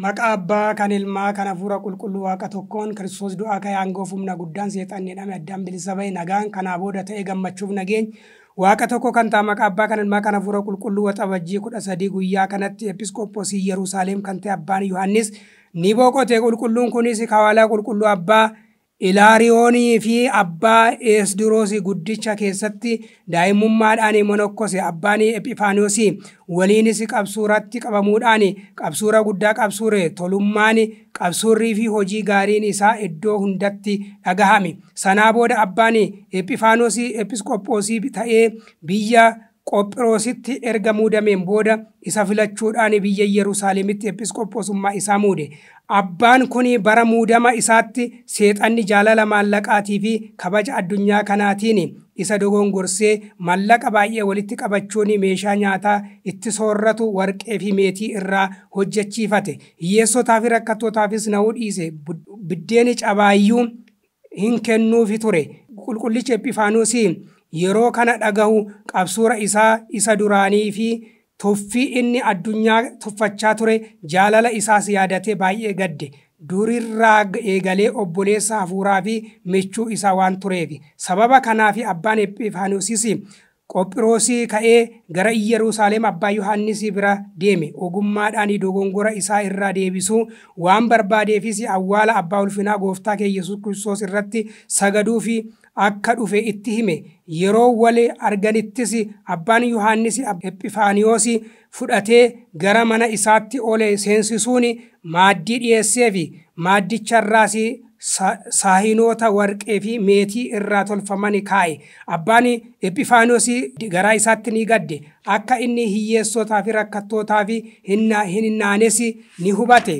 Maqaa Abbaa kan Ilmaa kan Hafuura Qulqulluu Waaqa tokkoon Kiristoos du'aa ka'ee aangoof humna guddaan seexanni hidhame addaan bilisa bahe nagaan kanaa booda ta'ee gammachuuf nageenya Waaqa tokko kan ta'a maqaa Abbaa kan Ilmaa kan Hafuura Qulqulluu waxabajjii 13 guyyaa kanatti episkooposii Yerusaalem kan ta'e Abbaan Yohaannis ni boqote qulqulluun kunis kawaalaa qulqulluu Abbaa Ilaariyoonii fi Abbaa Esdroosii guddicha keessatti daa'imummaadhaan monokkose Abbaan Ephifaaniyoosii waliinis qabsuuratti qabamuudhaan qabsuura guddaa qabsuure tolummaan qabsuurrii fi hojii gaariin isaa iddoo hundatti dhagahame. Sanaa booda Abbaan Ephifaaniyoosii episkooposii ta'ee biyya Qophiroositti erga muudameen booda isa filachuudhaan biyya Yerusaalemitti episkooposummaa isaa muude. Abbaan kun bara muudama isaatti seexanni jaalala maallaqaatii fi kabaja addunyaa kanaatiin isa dogongorsee maallaqa baay'ee walitti qabachuun meeshaa nyaataa itti soorratu warqee fi meetii irraa hojjechiifate. Hiyyeessotaa fi rakkattootaafis na'uu dhiise. Biddeeni cabaayyuu hin kennuufi ture. Qulqullichi Ephifaaniyoosii yeroo kana dhagahu qabsuura isaa isa duraanii fi tuffii inni addunyaa tuffachaa ture jaalala isaas yaadatee baay'ee gadde. Durirraa eegalee obboleessa hafuuraa fi michuu isaa waan tureef sababa kanaaf Abbaan Ephifaaniyoos Qophiroosii ka'ee gara Yerusaalem Abbaa Yohaannis bira deeme. Ogummaadhaan dogongora isaa irraa deebisuu waan barbaadeefis awwaala Abbaa ulfinaa Gooftaa keenya Yesuus Kiristoos irratti sagaduu fi akka dhufe itti hime. Yeroo wal arganittis Abbaan Yohaannis Ephifaaniyoos fudhatee gara mana isaatti ole seensisuun maaddii dhiyeesseef maaddicharraas saahinoota warqee fi meetii irraa tolfaman kaa'e. Abbaan Ephifaaniyoos garaa isaatti ni gadde. Akka inni hiyyeessotaa fi rakkattootaa fi hin naanes ni hubate.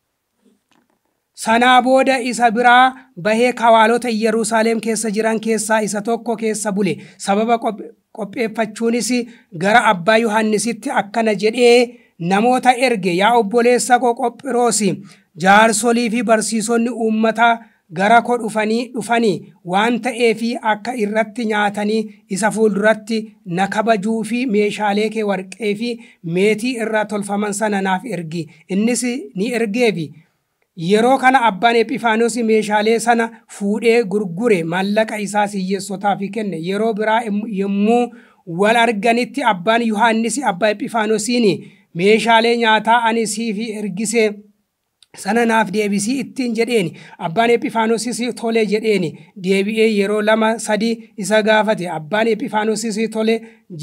Sanaa booda isa biraa bahee kawaalota Yerusaalem keessa jiran keessaa isa tokko keessa bule. Sababa qopheeffachuunis gara Abbaa Yohaannisitti akkana jedhee namoota erge. Yaa obboleessa koo Qophiroos, jaarsolii fi barsiisonni uummataa gara koo dhufanii waan ta'eef akka irratti nyaatanii isa fuulduratti na kabajuu fi meeshaalee kee warqee fi meetii irraa tolfaman sana naaf ergi. Innis ni ergeefi. Yeroo kana Abbaan Ephifaaniyoos meeshaalee sana fuudhee gurgure maallaqa isaas hiyyeessotaaf kenne. Yeroo biraa yommuu wal arganitti Abbaan Yohaannis Abbaa Ephifaaniyoosiin meeshaalee nyaataa ani siif ergise sana naaf deebisii ittiin jedheeni. Abbaan Ephifaaniyoos tole jedheeni. Deebi'ee yeroo 2-3 isa gaafate. Abbaan Ephifaaniyoos tole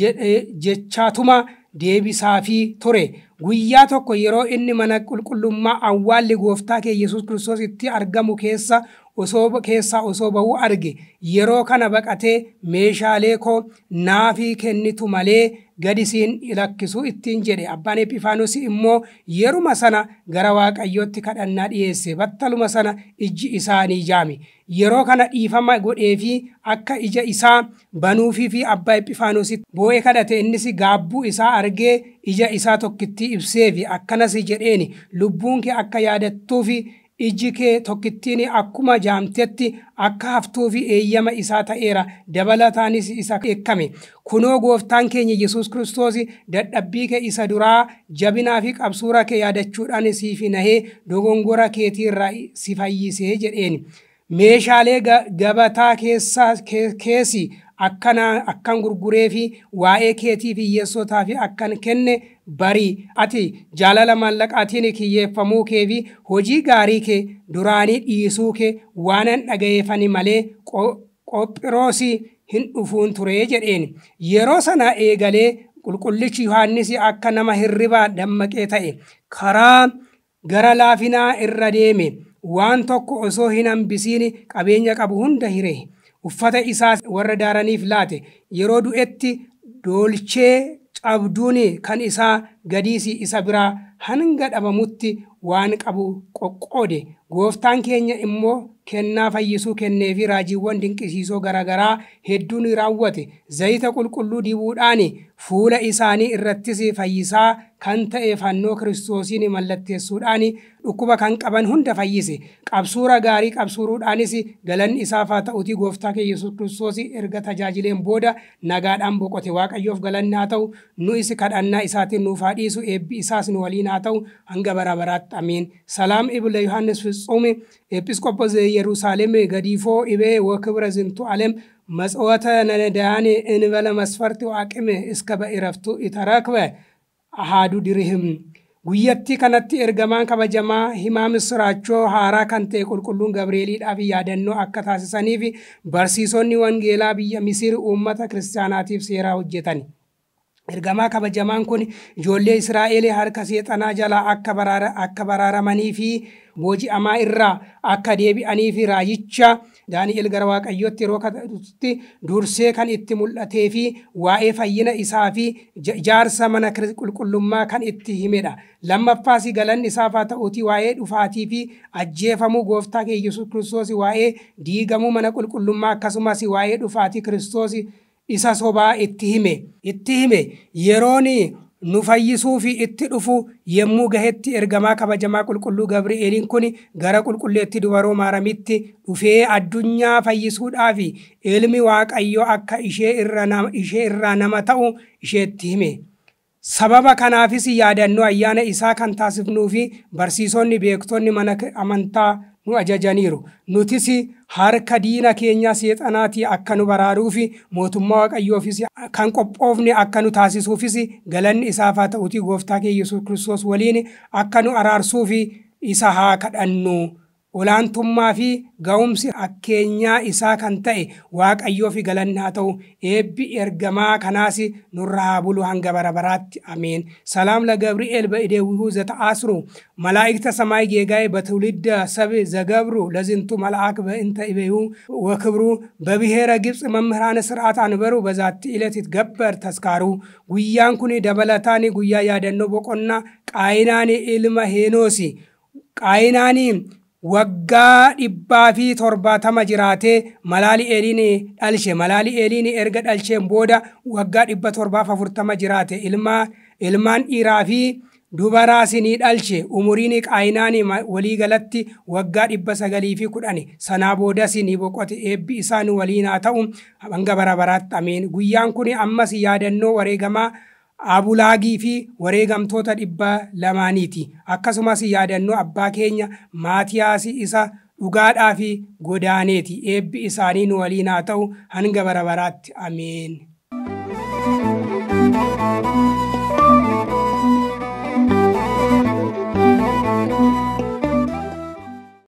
jechaatuma deebisaafi ture. Guyyaa tokko yeroo inni mana qulqullummaa awwaalli Gooftaa keenya Yesuus Kiristoos itti argamu keessa osoo bahuu arge. Yeroo kana baqatee meeshaalee koo naafi kennitu malee gadi siin lakkisuu ittiin jedhe. Abbaan Ephifaaniyoos immoo yeruma sana gara Waaqayyootti kadhannaa dhiyeesse. Battaluma sana iji isaanii jaame. Yeroo kana dhiifama godhee fi akka ija isaa banuufii fi Abbaa Ephifaaniyoos boo'ee kadhate. Innis gaabbuu isaa argee ija isaa tokkitti ibseefi akkanas jedheeni. Lubbuun kee akka yaadattuufi iji kee tokkittiin akkuma jaamtetti akka haftuufi eeyyama isaa ta'eera. Dabalataanis isa eekkame. Kunoo Gooftaan keenya Yesuus Kiristoos dadhabbii kee isa duraa jabinaa fi qabsuura kee yaadachuudhaan siif nahee dogongora keetiirraa si fayyisee jedheeni. Meeshaalee gabataa keessi akkan gurguree fi waa'ee keetii fi hiyyeessotaa fi akkan kenne barii. Ati jaalala maallaqaatiin kiyyeeffamuu kee fi hojii gaarii kee duraanii dhiisuu kee waanan dhagayeefani malee Qophiroos hin dhufuun ture jedheeni. Yeroo sana eegalee qulqullichi Yohaannis akka nama hirribaa dammaqee ta'e. Karaa gara laafinaa irra deeme. Waan tokko osoo hin hambisiin qabeenya qabu hunda hire. Uffata isaas warra daaraniif laate. Yeroo du'etti doolchee cabduun kan isaa gadiisi isa biraa hanga dhabamutti waan qabu qoqqoode. Gooftaan keenya immoo kennaa fayyisuu kennee fi raajiiwwan dinqisiisoo garaagaraa hedduun raawwate. Zayita qulqulluu dibuudhaan fuula isaanii irrattis fayyisaa kan ta'e fannoo Kiristoosiin mallatteessuudhaan dhukkuba kan qaban hunda fayyise. Qabsuura gaarii qabsuuruudhaanis galanni isaaf haa ta'uti. Gooftaa keenya Yesuus Kiristoos erga tajaajileen booda nagaadhaan boqote. Waaqayyoof galanni haa ta'u. Nu kadhannaa isaatiin nuuf haa dhiisu. Eebbi isaas nu waliin haa ta'u hanga bara baraatti. አሜን። ሰላም ኢብለ ዮሐንስ ፍጹም ኤጲስቆጶስ ኢየሩሳሌም ገዲፎ ኢቤ ወክብረ ዝንቱ ዓለም መጽወተ ነዳያን እንበለ መስፈርት ወአቅም እስከ በእረፍቱ ይተረክበ አሃዱ ድርህም ጉየቲ ከነቲ ኤርገማን ከበጀማ ሂማም ስራቾ ሃራ ከንቴ ቁልቁሉን ገብርኤል ዳፊ ያደኖ አከታሰሰኒፊ በርሲሶኒ ወንጌላ ብየ ሚስር ኡመተ ክርስቲያናቲፍ ሴራ ሁጀተኒ ergamaa kabajamaan kun ijoollee Israa'el harka seexanaa jala akka baraaramanii fi booji'amaa irraa akka deebi'anii fi raajicha Daani'el gara Waaqayyootti yeroo kadhatutti dursee kan itti mul'atee fi waa'ee fayyina isaa fi ijaarsa mana qulqullummaa kan itti himedha. Lammaffaas galanni isaaf haa ta'uuti waa'ee dhufaatii fi ajjeefamuu gooftaa keenya Yesuus Kiristoos waa'ee diigamuu mana qulqullummaa akkasumas waa'ee dhufaatii Kiristoos isa sobaa itti hime yerooni nu fayyisuu fi itti dhufu yemmuu gahetti ergamaa kabajamaa qulqulluu Gabri'eeliin kun gara qulqulleetti dubaroo Maaramitti dhufee addunyaa fayyisuudhaaf ilmi Waaqayyoo akka ishee irraa nama ta'u isheetti hime. Sababa kanaafis yaadannoo ayyaana isaa kan taasifnuu fi barsiisonni beektonni mana amantaa nu ajajaniiru. Nutis harka diina keenya seexanaatii akka nu baraaruufi mootummaa Waaqayyoofis kan qophoofne akka nu taasisuufis galanni isaaf haa ta'uuti gooftaa keenya Yesuus Kiristoos waliin akka nu araarsuufi isa haa kadhannu. Olaantummaa fi ga'umsi akkeenyaa isaa kan ta'e Waaqayyoof galanni haa ta'u eebbi ergamaa kanaas nurraa bulu hanga bara baraatti ameen. ሰላም ለገብርኤል በእዴሁ ዘተአስሩ መላእክተ ሰማይ ጌጋይ በትውልድ ሰብ ዘገብሩ ለዝንቱ መልአክ በእንተ ኢቤሁ ወክብሩ በብሔረ ግብጽ መምህራነ ስርዓት አንበሩ በዛቲ ዕለት ይትገበር ተስካሩ ጉያን ኩኒ ደበለታኒ ጉያ ያደኖ ቦቆና ቃይናኒ ኢልማ ሄኖሲ ቃይናኒ waggaa 170 jiraate Malaali'eeliin erga dhalcheen booda waggaa 740 jiraate ilmaan dhiiraa fi dubaraa ni dhalche umuriin Qaayinaan walii galatti waggaa 910 sanaa booda ni boqote eebbi isaan waliin haa ta'u hanga bara baraatti ameen. Guyyaan kun ammas yaadannoo wareegamaa Abulaagii fi wareegamtoota 200ti. Akkasumas yaadannoo abbaa keenya Maatiyaas isa dhugaadhaa fi godaaneeti. Eebbi isaanii nu waliin haa ta'u hanga bara baraatti ameen.